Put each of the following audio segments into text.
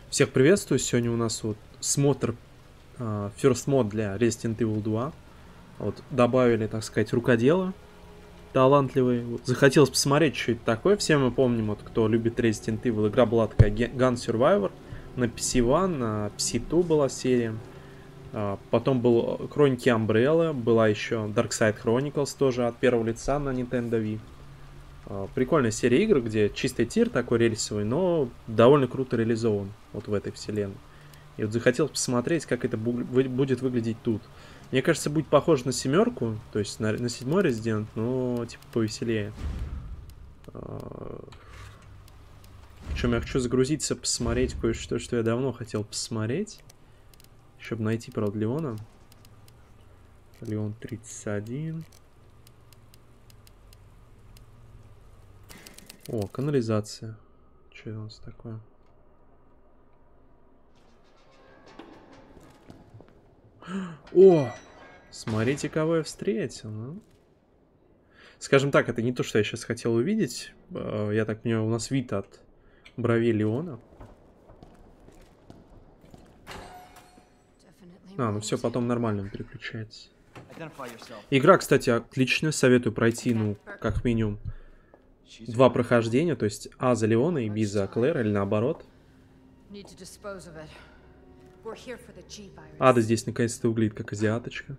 Всех приветствую. Сегодня у нас вот смотр First Mod для Resident Evil 2. Вот добавили, так сказать, рукодела талантливый. Вот захотелось посмотреть, что это такое. Все мы помним, вот кто любит Resident Evil, игра была такая Gun Survivor на PC One, на PC 2 была серия. Потом был Хроники Umbrella, была еще Dark Side Chronicles тоже от первого лица на Nintendo Wii. Прикольная серия игр, где чистый тир такой рельсовый, но довольно круто реализован вот в этой вселенной. И вот захотелось посмотреть, как это будет выглядеть тут. Мне кажется, будет похоже на семерку, то есть на 7-й Resident, но типа повеселее. Причем я хочу загрузиться, посмотреть кое-что, что я давно хотел посмотреть. Чтобы найти, правда, Леона. Леон 31. О, канализация. Что у нас такое? О! Смотрите, кого я встретил. Ну? Скажем так, это не то, что я сейчас хотел увидеть. Я так понимаю, у нас вид от бровей Леона. Ну все, потом нормально переключается. Игра, кстати, отличная. Советую пройти, ну, как минимум, 2 прохождения. То есть А за Леона и Б за Клэр, или наоборот. Ада здесь наконец-то выглядит как азиаточка.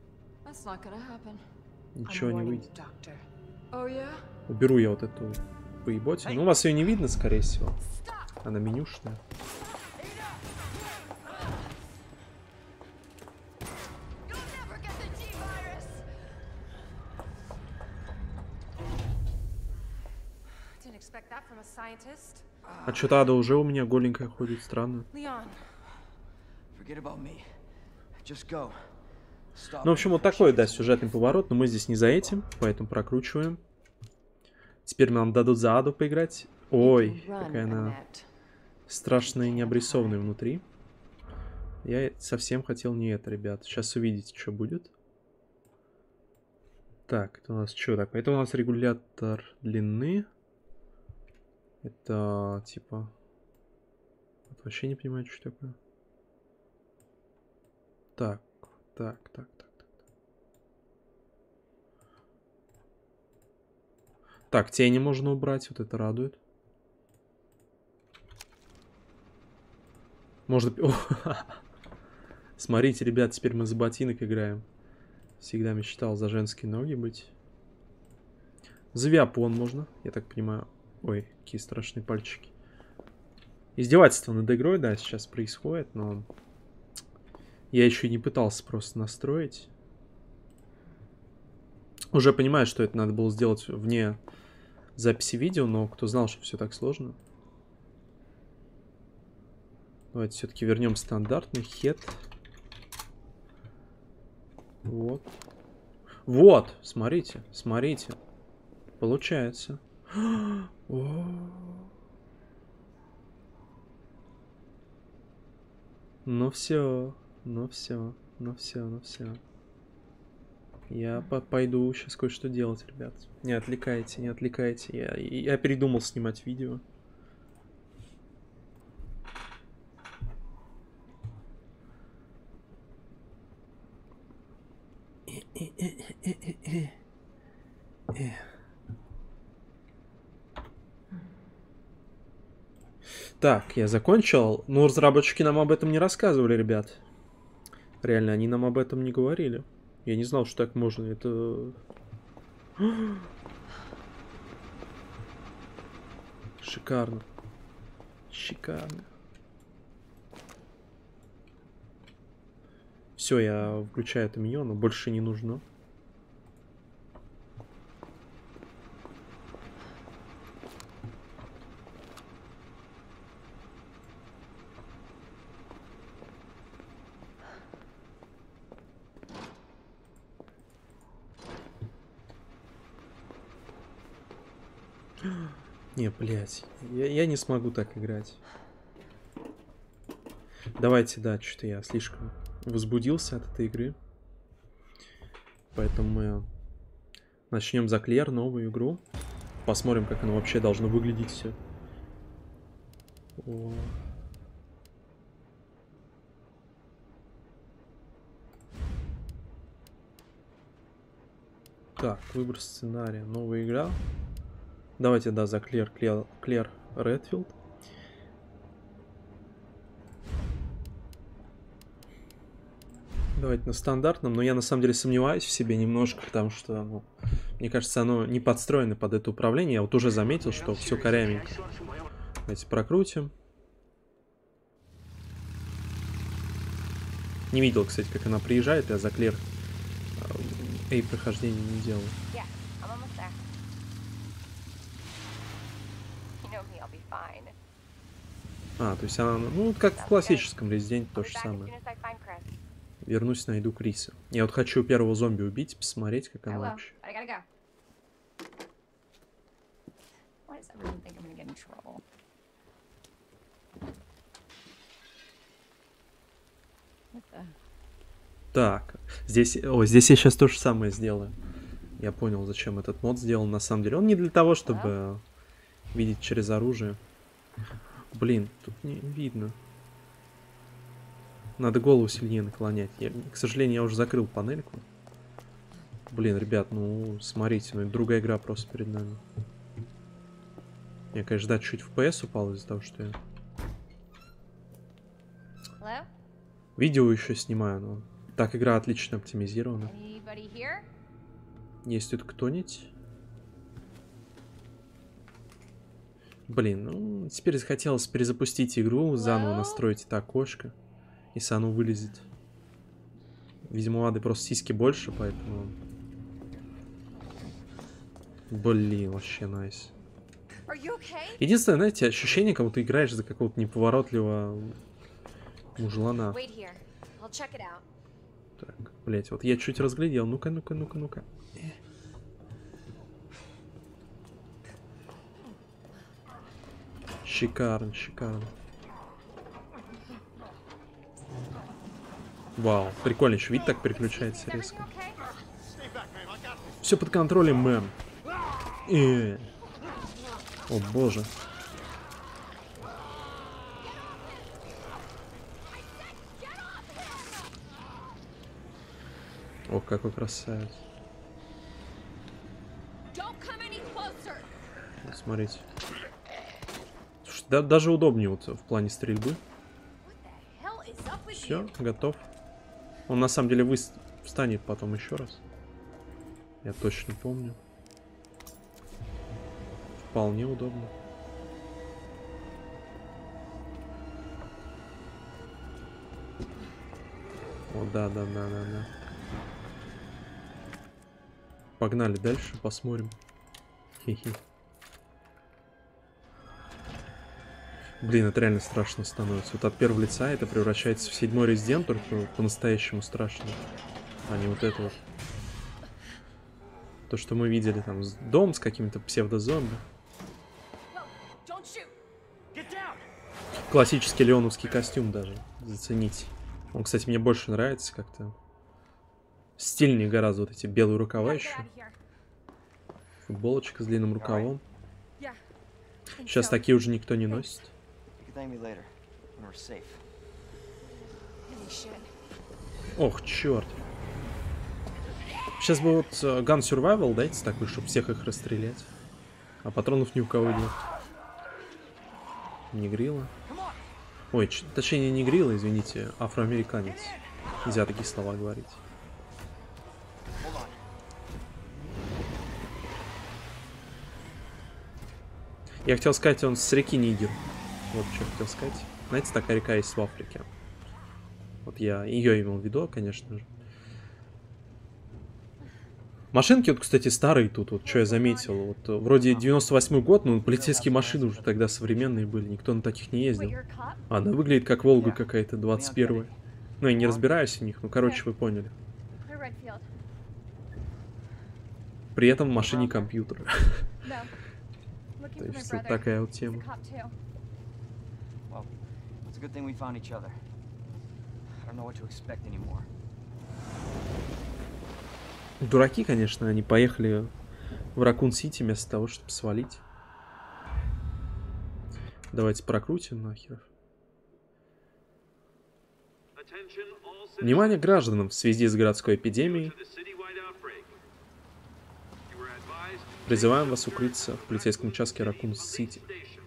Ничего не выйдет. Уберу я вот эту поеботину. Ну, у вас ее не видно, скорее всего. Она менюшная. А что-то Ада уже у меня голенькая ходит, странно. Ну, в общем, вот такой, да, сюжетный поворот, но мы здесь не за этим, поэтому прокручиваем. Теперь нам дадут за Аду поиграть. Ой, какая она страшная и необрисованная внутри. Я совсем хотел не это, ребят. Сейчас увидите, что будет. Так, это у нас что такое? Это у нас регулятор длины. Это типа... Вот вообще не понимаю, что такое. Так. Так, тени можно убрать, вот это радует. Можно... Смотрите, ребят, теперь мы за ботинок играем. Всегда мечтал за женские ноги быть. За виапон можно, я так понимаю. Ой, какие страшные пальчики. Издевательство над игрой, да, сейчас происходит, но... Я еще и не пытался просто настроить. Уже понимаю, что это надо было сделать вне записи видео, но кто знал, что все так сложно. Давайте все-таки вернем стандартный хед. Вот. Вот, смотрите, смотрите. Получается. Ну все. Я пойду сейчас кое-что делать, ребят. Не отвлекайте, не отвлекайте. Я передумал снимать видео. Так, я закончил. Но разработчики нам об этом не рассказывали, ребят. Реально, они нам об этом не говорили. Я не знал, что так можно. Это... Шикарно. Шикарно. Все, я включаю это меню, но больше не нужно. Не, блядь. Я не смогу так играть. Давайте, да, что-то я слишком возбудился от этой игры. Поэтому мы начнем за Клэр, новую игру. Посмотрим, как оно вообще должно выглядеть все. О. Так, выбор сценария. Новая игра. Давайте, да, за Клэр Редфилд. Давайте на стандартном, но я на самом деле сомневаюсь в себе немножко, потому что, ну, мне кажется, оно не подстроено под это управление. Я вот уже заметил, что все корявенько. Давайте прокрутим. Не видел, кстати, как она приезжает, я за Клэр прохождение не делал. А, то есть она, ну, как в классическом Резиденте то же самое. Вернусь, найду Криса. Я вот хочу первого зомби убить, посмотреть, как она вообще. Так, здесь, здесь я сейчас то же самое сделаю. Я понял, зачем этот мод сделан на самом деле. Он не для того, чтобы видеть через оружие. Блин, тут не видно. Надо голову сильнее наклонять. К сожалению, я уже закрыл панельку. Блин, ребят, ну, смотрите, ну, это другая игра просто перед нами. Я, конечно, да, чуть FPS упал из-за того, что я... Видео еще снимаю, но... Так, игра отлично оптимизирована. Есть тут кто-нибудь? Блин, ну, теперь захотелось перезапустить игру, заново настроить это окошко. Если оно вылезет. Видимо, у Ады просто сиськи больше, поэтому... Блин, вообще найс. Единственное, знаете, ощущение, как будто ты играешь за какого-то неповоротливого мужлана. Так, блять, вот я чуть разглядел. Ну-ка, ну-ка, ну-ка, ну-ка. Шикарно, шикарно. Вау, прикольно, еще вид так переключается резко. Все под контролем, мэм. О боже. О, какой красавец. Вот, смотрите. Слушай, даже удобнее вот в плане стрельбы. Все, готов. Он на самом деле встанет потом еще раз. Я точно помню. Вполне удобно. О, да. Погнали дальше, посмотрим. Хи-хи. Блин, это реально страшно становится. Вот от первого лица это превращается в 7-й Резидент, только по-настоящему страшно. А не вот это вот. То, что мы видели там, дом с какими-то псевдозомби. Классический леоновский костюм даже. Зацените. Он, кстати, мне больше нравится как-то. Стильнее гораздо вот эти белые рукава еще. Футболочка с длинным рукавом. Сейчас такие уже никто не носит. Ох, черт. Сейчас бы вот Gun Survival дайте такой, чтобы всех их расстрелять. А патронов ни у кого нет. Не грила. Ой, точнее не грила, извините, афроамериканец. Нельзя такие слова говорить. Я хотел сказать, он с реки Нигер. Вот что хотел сказать. Знаете, такая река есть в Африке. Вот я ее имел в виду, конечно же. Машинки, вот, кстати, старые тут, вот, что я заметил. Вот, вроде 98-й год, но полицейские машины уже тогда современные были, никто на таких не ездил. Она выглядит как Волга какая-то, 21-я. Ну, я не разбираюсь в них, ну, короче, вы поняли. При этом в машине компьютер. То есть, вот такая вот тема. Дураки, конечно, они поехали в Ракун-Сити вместо того, чтобы свалить. Давайте прокрутим нахер. Внимание гражданам в связи с городской эпидемией. Призываем вас укрыться в полицейском участке Ракун-Сити.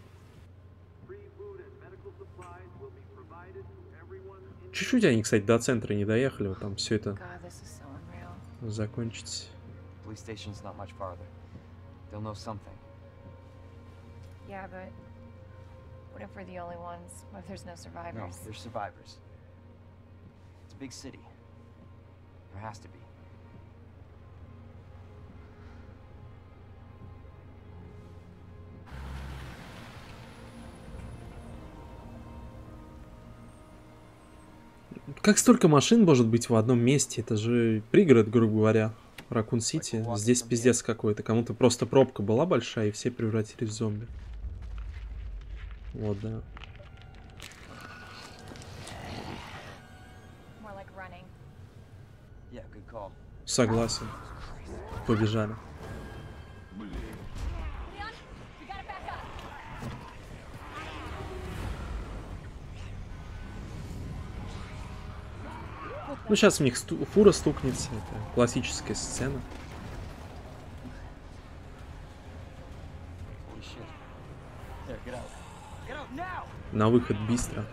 Чуть-чуть они, кстати, до центра не доехали, вот там все это закончить. Yeah, but what if we're the only ones? What if there's no survivors? No, there's survivors. It's a big city. There has to be. Как столько машин может быть в одном месте? Это же пригород, грубо говоря. Ракун-Сити. Здесь пиздец какой-то. Кому-то просто пробка была большая, и все превратились в зомби. Вот, да. Согласен. Побежали. Ну, сейчас у них фура стукнется. Это классическая сцена. На выход быстро.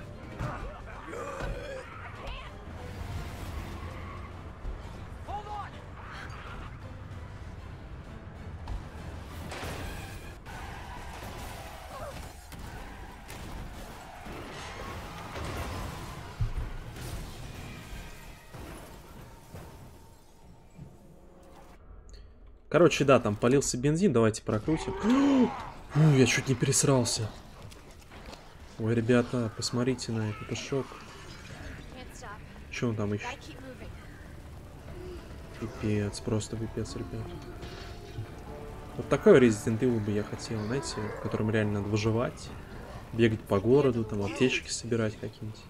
Короче, да, там полился бензин. Давайте прокрутим. Я чуть не пересрался. Ой, ребята, посмотрите на это шок. Что он там ищет? Пипец, просто пипец, ребят. Вот такой Resident Evil бы я хотел, знаете, в котором реально надо выживать, бегать по городу, там аптечки собирать какие-нибудь.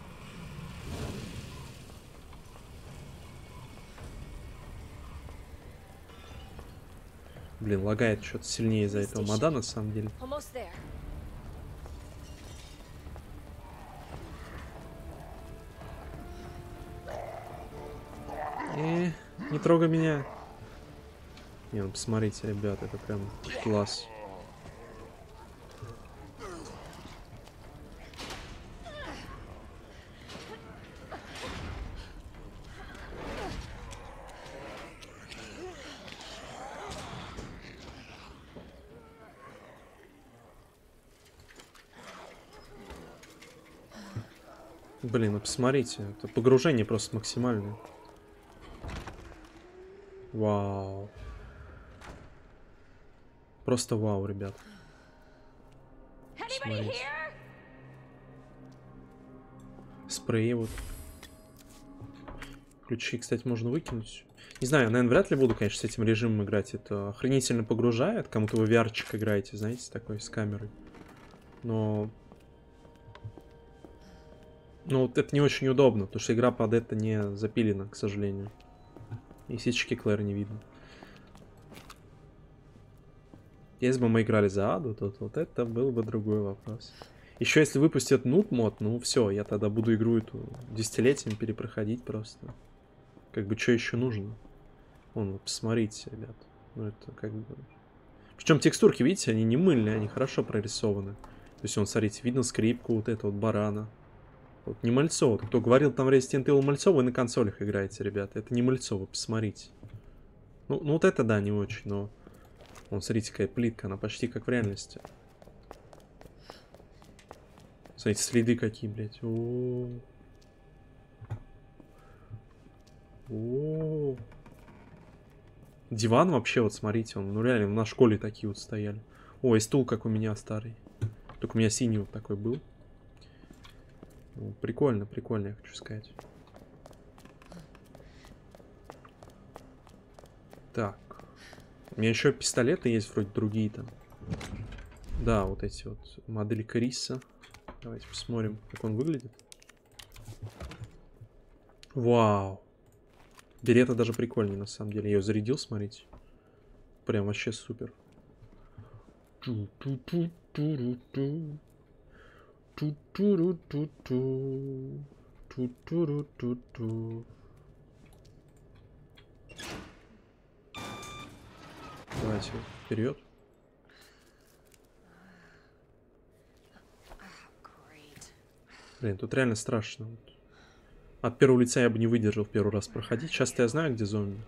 Блин, лагает что-то сильнее из-за этого мода, на самом деле. Не трогай меня. Не, ну посмотрите, ребят, это прям класс. Блин, ну посмотрите, это погружение просто максимальное. Вау. Просто вау, ребят. Смотрите. Спреи вот. Ключи, кстати, можно выкинуть. Не знаю, наверное, вряд ли буду, конечно, с этим режимом играть. Это охренительно погружает. Кому-то вы VR-чик играете, знаете, такой, с камерой. Но... Ну, вот это не очень удобно, потому что игра под это не запилена, к сожалению. И сички Клэр не видно. Если бы мы играли за Аду, то вот это был бы другой вопрос. Еще если выпустят нут мод, ну все, я тогда буду игру эту десятилетиями перепроходить просто. Как бы что еще нужно? Вон, вот посмотрите, ребят. Ну это как бы... Причем текстурки, видите, они не мыльные, они хорошо прорисованы. То есть, вон, смотрите, видно скрипку вот этого вот барана. Вот не мальцово. Кто говорил, там Resident Evil мальцово, вы на консолях играете, ребята. Это не мальцово, посмотрите. Ну вот это да, не очень, но... Вон, смотрите, какая плитка, она почти как в реальности. Смотрите, следы какие, блядь. О-о-о. Диван вообще, вот смотрите, он, ну реально, на школе такие вот стояли. О, и стул, как у меня старый. Только у меня синий вот такой был. Ну, прикольно, прикольно, я хочу сказать. Так. У меня еще пистолеты есть, вроде другие там. Да, вот эти вот модели Криса. Давайте посмотрим, как он выглядит. Вау. Берета даже прикольнее, на самом деле. Я ее зарядил, смотрите. Прям вообще супер. Давай давайте вперед. Блин, тут реально страшно. От первого лица я бы не выдержал в первый раз проходить. Сейчас-то я знаю, где зомби.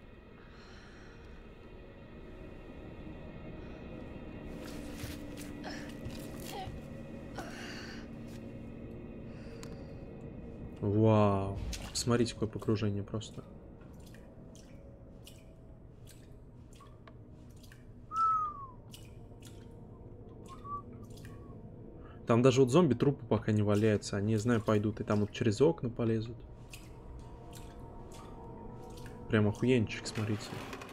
Вау. Смотрите, какое погружение просто. Там даже вот зомби трупы пока не валяются. Они, знаю, пойдут и там вот через окна полезут. Прям охуенчик, смотрите.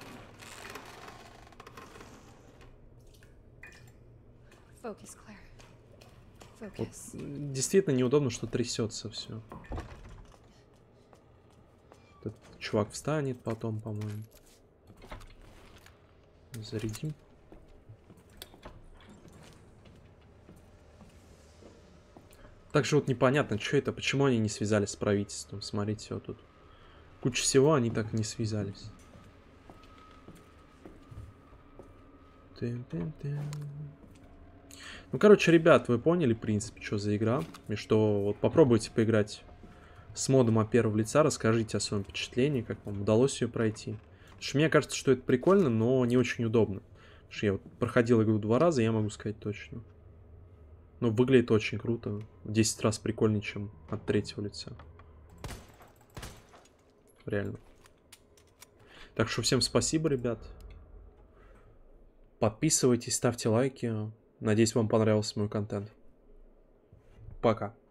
Focus, Claire. Вот, Focus. действительно неудобно, что трясется все. Этот чувак встанет потом, по-моему. Зарядим. Также вот непонятно, что это, почему они не связались с правительством. Смотрите, вот тут куча всего, они так и не связались. Ну, короче, ребят, вы поняли, в принципе, что за игра. И что вот попробуйте поиграть с модом от первого лица, расскажите о своем впечатлении, как вам удалось ее пройти. Потому что мне кажется, что это прикольно, но не очень удобно. Потому что я вот проходил игру 2 раза, я могу сказать точно. Но выглядит очень круто. В 10 раз прикольнее, чем от третьего лица. Реально. Так что всем спасибо, ребят. Подписывайтесь, ставьте лайки. Надеюсь, вам понравился мой контент. Пока.